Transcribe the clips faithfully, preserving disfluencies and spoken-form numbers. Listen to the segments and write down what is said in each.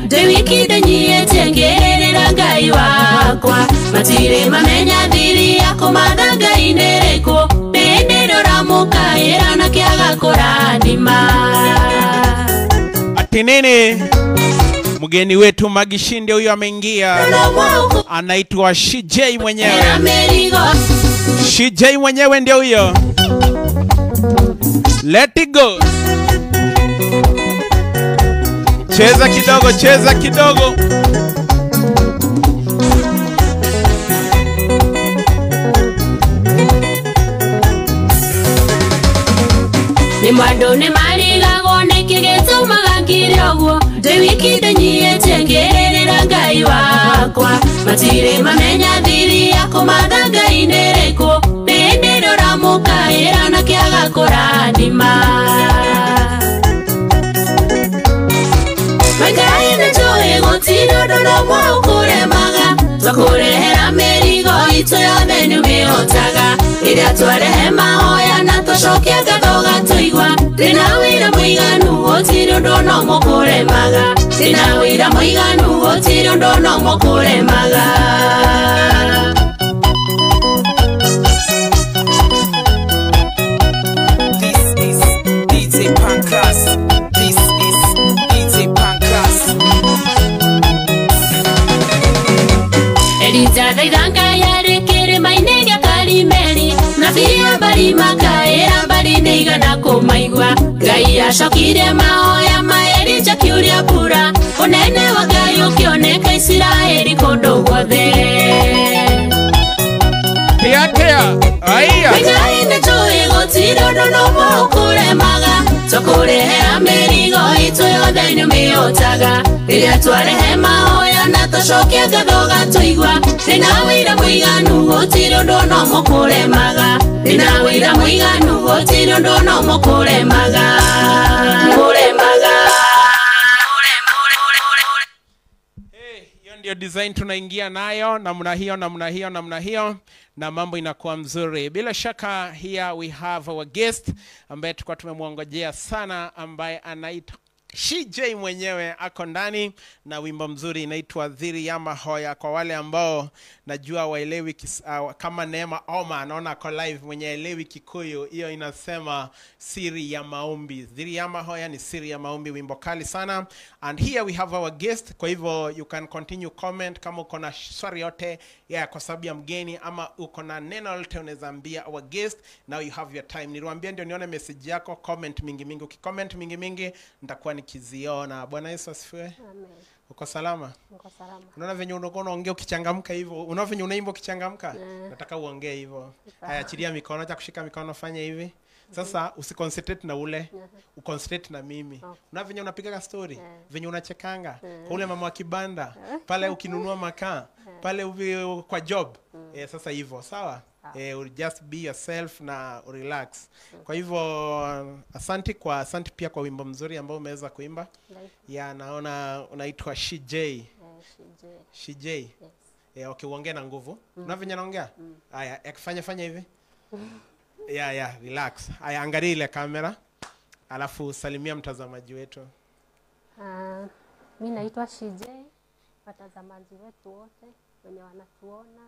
Dewiki danyie tengerera ngai wakwa matire mamenya thiri yako madanga inereko bendero ramuka era na kiaga kuradima atinene mgeni wetu Magishinde huyo ameingia anaitwa She J mwenyewe She J mwenyewe ndio huyo let it go cheza kidogo cheza kidogo ni mwando ni mariga gone kigeto magakirogwo Dewiki danyie tengerera ngai wakwa matire mamenya thiri yako madanga inereko bendero ramuka era na kiaga kuradima Magai na joe gotiro dono mwa ukuremaga Twakurehera merigo ito yothe niumiotaga Iria twarehe mahoya na twacokia ngatho gatuigwa Ndina wira muiganu gotiro dono mukuremaga Ndina wira muiganu gotiro dono mukuremaga This is D J Pancras. This is D J Pancras. Eliza daidanga yare kere mainega kalimeri Na fiya bari makaera bari neiga na kumaigwa Gai ashokire maoya maeri chakiuria pura Unene wa gai ukioneka Israeli kondo guothe tia tia aiya Magai na joe gotiro dono mwa ukuremaga Twakurehera merigo ito yothe niumiotaga Iria twarehe mahoya na twacokia ngatho gatuigwa Ndina wira muiganu gotiro dono mukuremaga Ndina wira muiganu gotiro dono mukuremaga Mukuremaga hey, hiyo ndio design tunaingia nayo namna hiyo namna hiyo namna hiyo na mambo inakuwa mzuri bila shaka. Here we have our guest ambaye tulikuwa tumemwongojea sana ambaye anaitwa She J mwenyewe ako ndani na wimbo mzuri inaitwa Dhiri ya Mahoya. Kwa wale ambao najua waelewi uh, kama Neema Oma anaona ako live mwenye elewi Kikuyu, hiyo inasema siri ya maombi. Dhiri ya Mahoya ni siri ya maombi, wimbo kali sana. And here we have our guest, kwa hivyo you can continue comment kama uko na swali yote yeah, kwa sababu ya mgeni ama uko na neno lote unaweza ambia our guest. Now you have your time. Niliwaambia ndio nione message yako, comment mingi mingi. Ukicomment mingi mingi nitakuwa nikiziona. Bwana Yesu asifiwe. Amen. Uko salama? Uko salama. Unaona venye unakuwa unaongea ukichangamka hivyo? Unaona venye unaimba ukichangamka? Yeah. Nataka uongee hivyo. Haya, achilia mikono, acha kushika mikono, fanya hivi. Sasa usiconcentrate na ule, yeah. Uconcentrate na mimi. Okay. Unaona venye unapiga story, yeah. Venye unachekanga, yeah. Kwa ule mama wa kibanda, pale ukinunua makaa, yeah. Pale uvi kwa job. Mm. Eh, sasa hivyo, sawa? Eh, uh, just be yourself na relax. Mm. Kwa hivyo asante kwa asante pia kwa wimbo mzuri ambao umeweza kuimba. Like. Ya naona unaitwa She J. Yeah, She J. She J. Yes. Eh, okay, uongee na nguvu. Mm. Unaona venye naongea? Haya, mm. Yakifanya fanya hivi. Yeah, yeah, relax. Aya, angalia ile kamera. Alafu salimia mtazamaji wetu. Uh, mimi naitwa She J. Watazamaji wetu wote wenye wanatuona,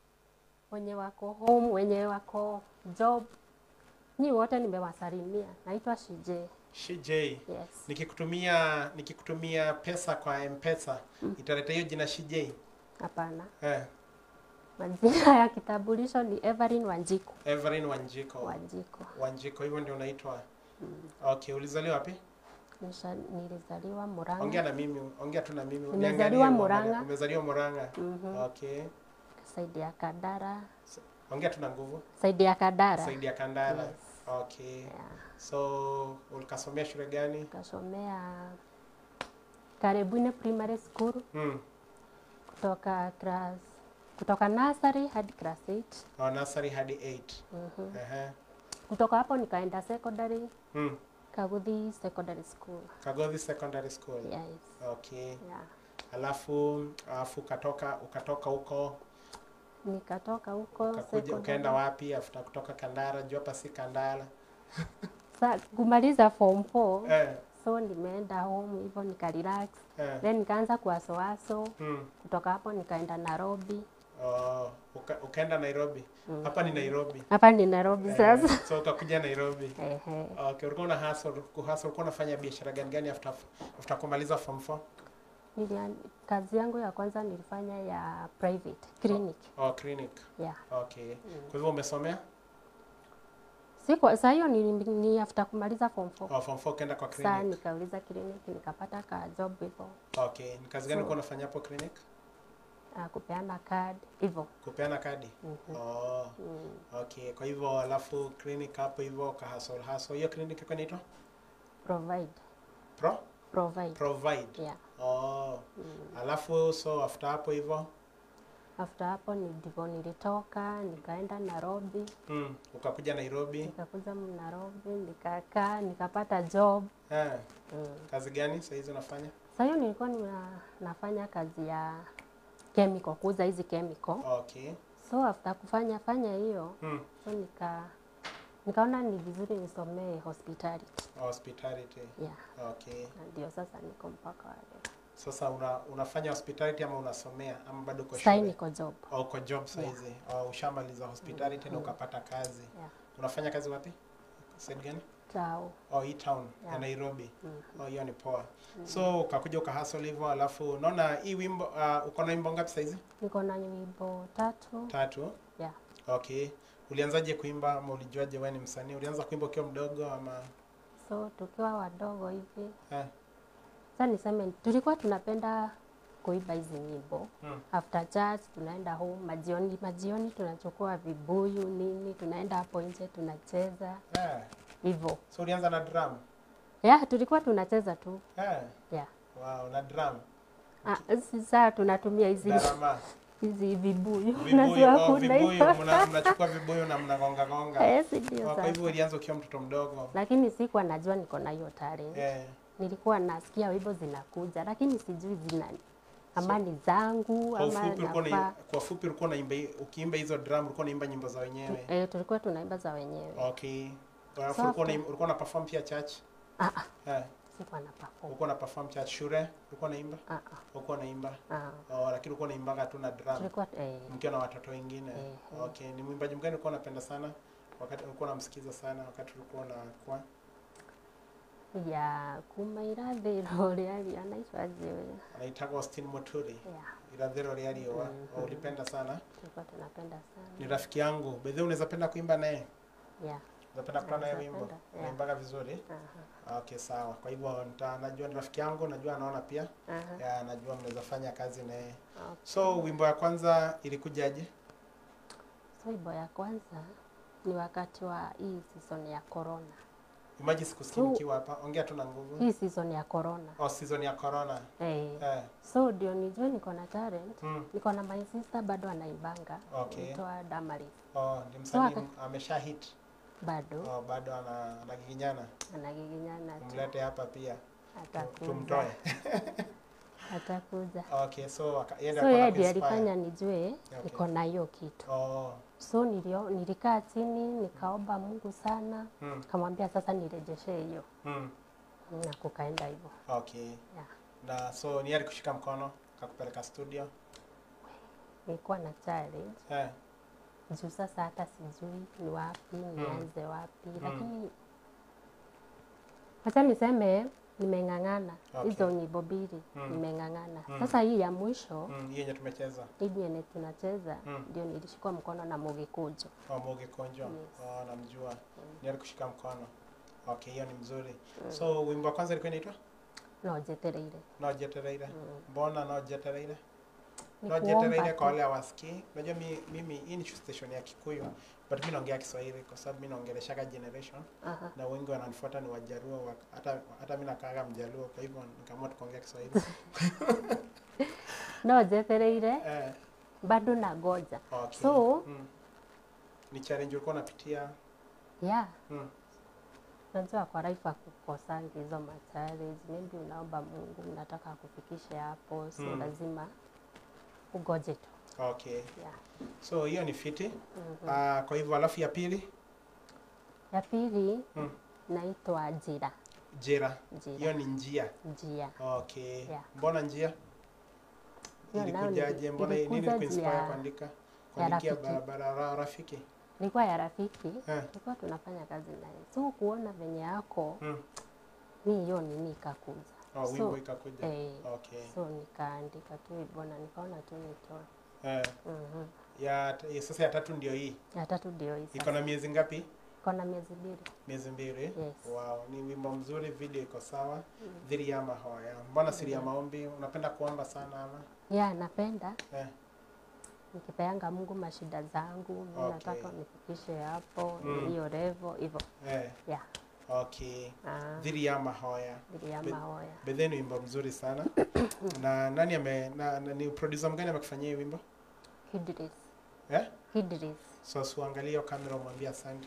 wenye wako home, wenye wako job, ni wote nimewasalimia. Naitwa She J. She J. Yes. Nikikutumia nikikutumia pesa kwa M-Pesa, mm. Italeta hiyo jina She J? Hapana. Eh. Majina ya kitambulisho ni Evelyn Wanjiko. Evelyn Wanjiko. Wanjiko. Wanjiko, hivyo ndio unaitwa. Mm. Okay, ulizaliwa wapi? Nisha, nilizaliwa Murang'a. Ongea na mimi, ongea tu na mimi. Nimezaliwa Murang'a. Umezaliwa Murang'a. Mm -hmm. Okay. Saidi ya Kandara. Ongea tu na nguvu. Saidi ya Kandara. Saidi ya Kandara. Yes. Okay. Yeah. So, ulikasomea shule gani? Nikasomea Karibuni Primary School. Mm. Kutoka class kutoka nursery hadi class eight. Oh, nursery hadi eight. Mhm. Mm uh -huh. Kutoka hapo nikaenda secondary. Mm. Kaguthi Secondary School. Kaguthi Secondary School. Yes. Okay. Yeah. Alafu alafu ukatoka ukatoka huko. Nikatoka huko secondary. Ukaenda wapi after kutoka Kandara? Jua hapa si Kandara. Sa kumaliza form four. Eh. So nimeenda home hivyo nika relax. Eh. Then nikaanza kuwasoaso. Mm. Kutoka hapo nikaenda Nairobi. Oh, uka, ukaenda Nairobi. Hapa ni Nairobi. Hapa ni Nairobi Eh, sasa. so ukakuja Nairobi. Ehe. Okay, ulikuwa una hustle, kuhustle, ulikuwa unafanya biashara gani gani after after kumaliza form four? Nilian, kazi yangu ya kwanza nilifanya ya private clinic. Oh, clinic. Yeah. Okay. Kwa hivyo umesomea? Siku sasa hiyo ni, ni after kumaliza form four. Oh, form four ukaenda kwa Sasa clinic. nikauliza clinic nikapata ka job hivyo. Okay. Ni kazi gani So- ulikuwa unafanya hapo clinic? Uh, kupeana card hivyo. Kupeana kadi. Oh. Okay. Kwa hivyo alafu clinic hapo hivyo ka hustle hustle. Hiyo clinic iko inaitwa? Provide. Pro? Provide. Provide. Yeah. Oh. Alafu so after hapo hivyo After hapo ni ndivyo nilitoka nikaenda Nairobi. mm, ukakuja Nairobi. Nikakuja Nairobi nikakaa nikapata job. Eh. Mm. Kazi gani sasa hizo unafanya? Sasa hiyo nilikuwa nina, nafanya kazi ya chemical, kuuza hizi chemical. Okay. So after kufanya fanya hiyo, Mm. so nika nikaona ni vizuri nisomee hospitality. Hospitality. Yeah. Okay. Na ndio sasa niko mpaka leo. Sasa una, unafanya hospitality ama unasomea ama bado uko Sasa shule? niko job. Au uko job sasa hizi? Yeah. Au ushamaliza hospitality na ukapata kazi? Yeah. Unafanya kazi wapi? Side gani? Tao. Oh, hii town Yeah. ya Nairobi. Mm. Oh, hiyo ni poa. So ukakuja ukahustle hivyo alafu unaona hii wimbo uh, uko na wimbo ngapi sasa hizi? Niko na wimbo tatu. Tatu. Yeah. Okay. Ulianzaje kuimba ama ulijuaje wewe ni msanii? Ulianza kuimba ukiwa mdogo ama So tukiwa wadogo hivi. eh? Sasa niseme tulikuwa tunapenda kuimba hizi nyimbo. Mm. After church tunaenda home majioni majioni tunachukua vibuyu nini tunaenda hapo nje tunacheza Eh. hivyo. So ulianza na drum? Yeah, tulikuwa tunacheza tu. Eh. Yeah. Wow, na drum. Ah, sasa tunatumia hizi Darama. hizi vibuyu. Vibuyu, Unajua oh, kuna vibuyu, hiyo. mna- mnachukua vibuyu na mnagonga gonga. Yes, ndio Oh, kwa sasa. hivyo ulianza ukiwa mtoto mdogo. Lakini sikuwa najua niko na hiyo talent. Eh. Nilikuwa nasikia wimbo zinakuja lakini sijui zina ama ni zangu Kwa ama ufupi ulikuwa na nafaa. kwa ufupi ulikuwa unaimba ukiimba hizo drum ulikuwa unaimba nyimbo za wenyewe. Eh, tulikuwa tunaimba za wenyewe. Okay. Alafu So ulikuwa after- unaimba- ulikuwa na perform pia church? Ah ah, Eh. sikuwa na perform. Ulikuwa na perform church shule? Ulikuwa unaimba? Ah ah. Ulikuwa unaimba? Ah. Oh, lakini ulikuwa unaimbaga tu na drum. Tulikuwa eh Mkiwa na watoto wengine. Eh, Okay. Ni mwimbaji mgani ulikuwa unapenda sana? Wakati ulikuwa unamsikiza sana wakati ulikuwa unakuwa? ya kumaira thiro rĩarĩ anaitwa aje. Anaitwa Austin Muturi. Yeah, Irathero Riari wa mm-hmm. Ulipenda sana? tulikuwa tunapenda sana. Ni rafiki yangu. Bedhe unaweza penda kuimba naye? Yeah. Unapenda kutoa naye Naweza wimbo? penda, yeah. Unaimbaga vizuri? Aha. Okay, sawa. Kwa hivyo nita najua ni rafiki yangu, najua anaona pia. Aha. Ya, najua mnaweza fanya kazi naye. Okay. So wimbo ya kwanza ilikujaje? So wimbo ya kwanza ni wakati wa hii season ya corona. Imagine sikusikii So- nikiwa hapa. Ongea tu na nguvu. Hii season ya corona. Oh, season ya corona. Eh. Eh. So ndio nijue niko na talent. Mm. Niko na my sister bado anaimbanga. Okay. Anaitwa Damaris. Oh, ni msanii So, amesha hit. Bado Oh, bado ana anagiginyana. anagiginyana tu. Umlete hapa pia. Atakuja. Tumtoe. Atakuja. Okay, so aka- yeye So ndiye yeye alikuwa ndiye anakuinspire. alifanya nijue niko na hiyo kitu. Oh. So nilio, nilikaa chini nikaomba Mungu sana, Mm. kamwambia sasa nirejeshe hiyo Mm. na kukaenda hivyo. Okay. Yeah. Na so ni yeye kushika mkono akakupeleka studio. Nilikuwa na challenge Eh. juu sasa hata sijui ni wapi nianze wapi, lakini acha niseme nimeng'ang'ana. Okay. Hizo nyimbo mbili Mm. nimeng'ang'ana. Mm. Sasa hii ya mwisho Mm, hii yenye tumecheza. hii yenye tunacheza Mm. ndio nilishikwa mkono na Mugi Kujo. Oh, Mugi Konjo. Yes. Oh, namjua. Ni yeye kushika mkono. Okay, hiyo ni mzuri. So wimbo wa kwanza ilikuwa inaitwa No jetereire. No Jetereire. Mbona No Jetereire? Ni No kuomba Jetereire tu. kwa wale hawasikii. Unajua mi, mimi hii ni station ya Kikuyu, but mimi naongea Kiswahili kwa sababu mimi naongeleshaga generation Aha. na wengi wananifuata ni Wajaluo, wa- hata hata mimi nakaaga Mjaluo, kwa hivyo nikaamua tukaongea Kiswahili. No jetereire Eh, bado na goja. okay. So mm. Ni challenge ulikuwa unapitia. yeah, Mm. najua kwa life akukosangi hizo ma challenge, maybe unaomba Mungu unataka akufikishe hapo, so Mm. lazima ugoje tu. Okay. Yeah. So hiyo ni fiti. Mhm. Ah, kwa hivyo alafu ya pili Ya pili mm. naitwa Jira. Jera. Jira. Hiyo ni njia. Njia. Okay. Yeah. Mbona njia? Hiyo nayo Ilikujaje? Mbona nini ilikuja kuinspire njia kuandika? ya Kuandikia rafiki. barabara ra, rafiki. Ilikuwa ya rafiki. Eh. Tulikuwa tunafanya kazi naye. So kuona venye yako, Mm. mimi hiyo nini ikakuja. Oh, So, wimbo ikakuja. Eh, Okay. so nikaandika tu hivyo na nikaona tu nitoe. Eh. Mhm. Ya ya sasa ya tatu ndio hii. Ya tatu ndio hii Iko sasa. na miezi ngapi? Iko na miezi mbili. Miezi mbili. Yes. Wow, ni wimbo mzuri, video iko sawa. Dhiri ya mahoya. Mbona siri ya maombi? Unapenda kuomba sana ama? Ya, napenda Eh. nikipeanga Mungu mashida zangu, mimi Okay. nataka unifikishe hapo, Mm. hiyo level hivyo. Eh. Ya. Okay. Ah, Dhiri ya mahoya. ili ya Be- maoya. Bedheni wimbo mzuri sana. Na nani ame na, na ni producer mgani amekufanyia hii wimbo? Kidris. Eh? Kidris. So usiangalie hiyo kamera umwambie asante.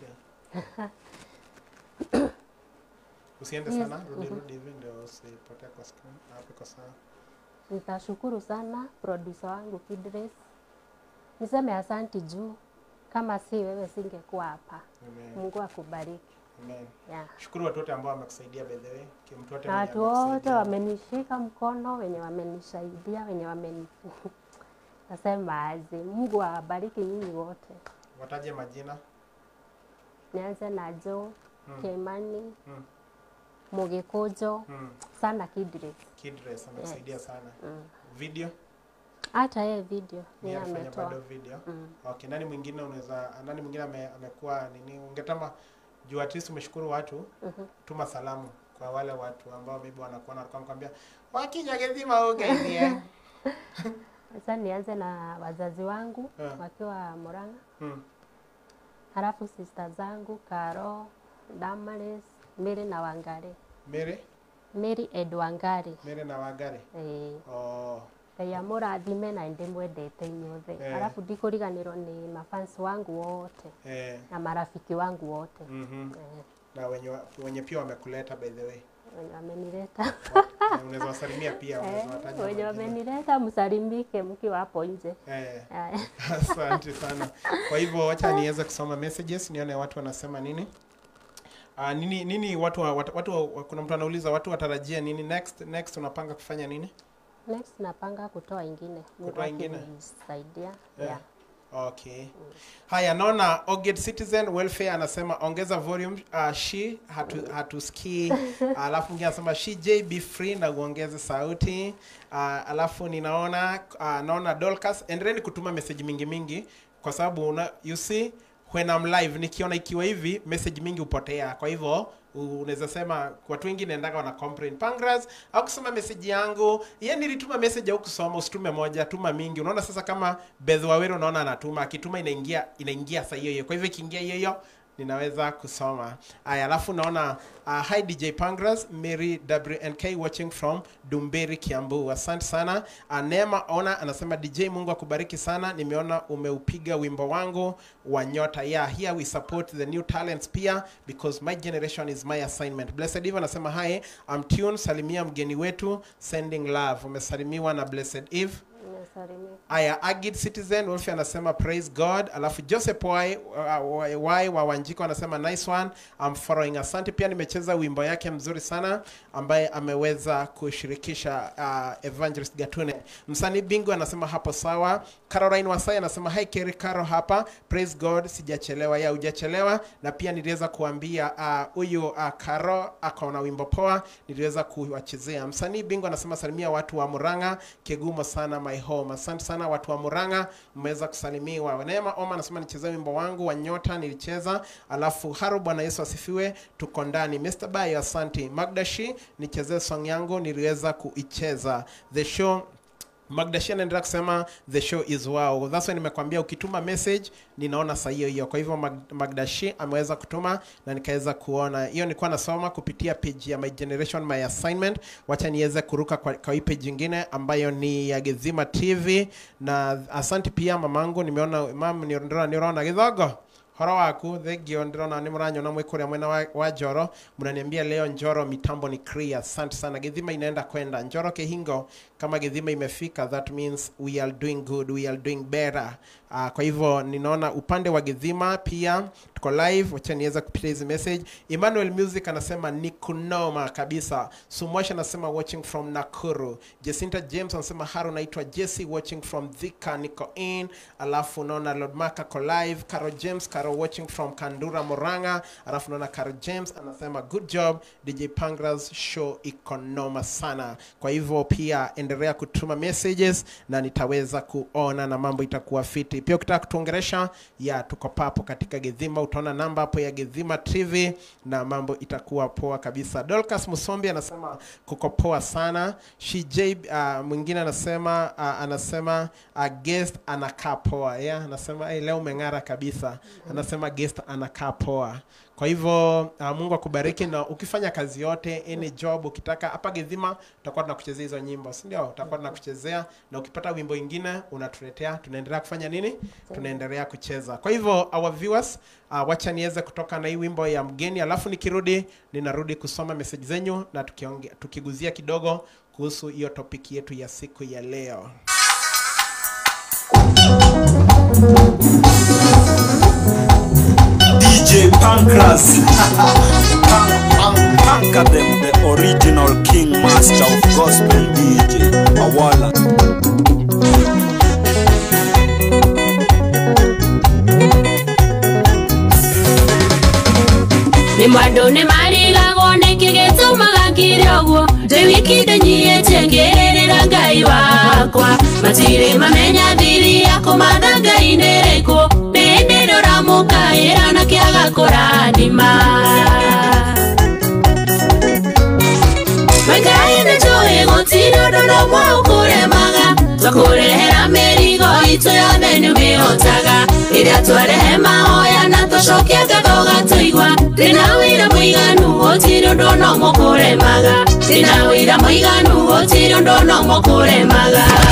Usiende Yes. sana, rudi Mhm. rudi hivi ndio usipotee kwa screen. Hapo iko sawa. Nitashukuru sana producer wangu Kidris. Niseme asante juu kama si wewe singekuwa hapa. Amen. Mungu akubariki. Amen. Yeah. Shukuru watu wote ambao wamekusaidia by the way. Kimtu wote Na mwenye watu wote amekusaidia. wamenishika mkono, wenye wamenisaidia, wenye wameni nasema aje, Mungu awabariki nyinyi wote. Wataje majina? Nianze na Jo, Mm. Kimani, Mm. Mugikujo, Mm. sana Kidris. Kidress amekusaidia Yes. sana. Mm. Video? Hata yeye video Ni ni alifanya ametoa. bado video. Mm. Okay, nani mwingine unaweza nani mwingine ame, amekuwa nini? Ungetama juu at least umeshukuru watu. Mhm. Tuma salamu kwa wale watu ambao maybe wanakuona walikuwa wanakuambia wakija gezima ugaidie. Sasa nianze na wazazi wangu Yeah. wakiwa Murang'a. Hmm. Halafu sister zangu Karo, Damaris, Mary na Wangari. Mere? Mary Ed Wangari. Mere na Wagare. Eh, Oh. Ngai amũrathime na ndĩmwendete inyuothe. Eh. Halafu ndikũriganĩrwo nĩ mafans wangu wote Eh. na marafiki wangu wote. Mhm. Eh, Na wenye wa- wenye pia wamekuleta by the way. wenye wamenileta. Wa- Unaweza wasalimia pia, unaweza Eh, wataja. wenye majina. wamenileta msalimike mkiwa hapo nje. Eh. Eh, Asante sana. Kwa hivyo wacha niweze kusoma messages nione watu wanasema nini. Uh, nini nini watu wa- watu, watu wa- kuna mtu anauliza watu watarajia nini next next unapanga kufanya nini? Next napanga kutoa ingine. Mungu Kutoa ingine? akinisaidia. Eh. Yeah. Okay. Haya, naona Oget Citizen Welfare anasema ongeza volume. Uh, she hatu hatusikii. Alafu mwingine anasema she J be free na uongeze sauti. Uh, alafu ninaona uh, naona Dolcas, endeleni kutuma message mingi mingi kwa sababu una, you see when I'm live nikiona ikiwa hivi message mingi upotea. Kwa hivyo unaweza sema watu wengine endaga wana complain Pangras au kusoma message yangu, yeye nilituma message au kusoma, usitume moja, tuma mingi. Unaona sasa kama Beth Wawero unaona anatuma, akituma inaingia inaingia saa hiyo hiyo. Kwa hivyo ikiingia hiyo hiyo ninaweza kusoma. Aya, alafu naona uh, hi D J Pangras, Mary W N K watching from Dumberi Kiambu. Asante sana. Uh, Neema Ona anasema D J Mungu akubariki sana. Nimeona umeupiga wimbo wangu wa nyota. Yeah, here we support the new talents pia because my generation is my assignment. Blessed Eve anasema hi, I'm tuned, salimia mgeni wetu, sending love. Umesalimiwa na Blessed Eve. Nimesalimia. Aya, Agid Citizen Wolfie anasema praise God. Alafu Joseph Y, uh, y wa Wanjiko anasema nice one, I'm following. Asante, pia nimecheza wimbo yake mzuri sana ambaye ameweza kushirikisha uh, Evangelist Gatune. Msanii Bingu anasema hapo sawa. Caroline Wasai anasema hi Kerry Caro hapa, praise God, sijachelewa. Ya hujachelewa, na pia niliweza kuambia huyu uh, uh, Caro akaona wimbo poa, niliweza kuwachezea. Msanii Bingu anasema salimia watu wa Murang'a, Kegumo sana my home. Asante sana watu wa Murang'a, mmeweza kusalimiwa. Neema Oma anasema nichezee wimbo wangu wa nyota, nilicheza. Alafu Haro, Bwana Yesu asifiwe, tuko ndani. mister Bayo asante. Magdashi, nichezee song yangu, niliweza kuicheza. The show Magdashi anaendelea kusema the show is wow. That's why nimekwambia ukituma message ninaona saa hiyo hiyo. Kwa hivyo Mag Magdashi ameweza kutuma na nikaweza kuona. Hiyo nilikuwa nasoma kupitia page ya My Generation My Assignment. Wacha niweze kuruka kwa, kwa hii page nyingine ambayo ni ya Gezima T V, na asante pia mamangu, nimeona mam ni ndora ni rona githogo. Horo waku thegio ndirona ni muranyona mwikuria mwena wa, wa Njoro, mnaniambia leo Njoro mitambo ni clear. Asante sana. Githima inaenda kwenda Njoro Kihingo. Kama Githima imefika, that means we are doing good, we are doing better. Uh, kwa hivyo ninaona upande wa Githima pia tuko tuko live. Wacha niweza kupitia hizi message. Emmanuel Music anasema ni kunoma kabisa. Sumwasha anasema watching from Nakuru. Jacinta James anasema haru naitwa Jesse watching from Thika niko in. Alafu naona Lord Maka ko live. Carol James Carol watching from Kandura Moranga. Alafu naona Carol James anasema good job D J Pangras show iko noma sana. Kwa hivyo pia endelea kutuma messages na nitaweza kuona na mambo itakuwa fiti. Pia ukitaka kutuongelesha ya tuko papo katika Githima, utaona namba hapo ya Githima T V na mambo itakuwa poa kabisa. Dolcas Musombi anasema kuko poa sana. Shijay uh, mwingine anasema uh, anasema uh, guest anakaa poa. Yeah, anasema hey, leo umeng'ara kabisa. Anasema guest anakaa poa. Kwa hivyo uh, Mungu akubariki na ukifanya kazi yote any job ukitaka hapa Githima tutakuwa tunakuchezea hizo nyimbo, si ndio? Tutakuwa tunakuchezea na ukipata wimbo mwingine unatuletea, tunaendelea kufanya nini? Tunaendelea kucheza. Kwa hivyo our viewers uh, wacha niweze kutoka na hii wimbo ya mgeni, alafu nikirudi ninarudi kusoma message zenyu na tukiongea tukiguzia kidogo kuhusu hiyo topic yetu ya siku ya leo. D J Pancras Panka them, the original king master of gospel D J Awala. Ni mwando ni mariga gone kigetu magakirogwo Dewikide nyiyete ngerera ngai wakwa Matire mamenya thiri yako madanga inereko Nendero ramuka era na kiaga kuradima Wengai na joe gotino dono mwa ukure maga Twakurehera merigo itu yothe niumihotaga Iria twarehe mahoya na tushokia gathoga tuigwa Rina wira muiganu gotino dono mukure maga Rina wira muiganu gotino dono mukure maga